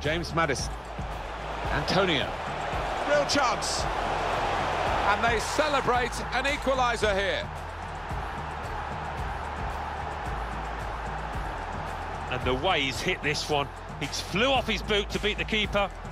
James Maddison. Antonio. Real chance. And they celebrate an equaliser here. And the way he's hit this one, he flew off his boot to beat the keeper.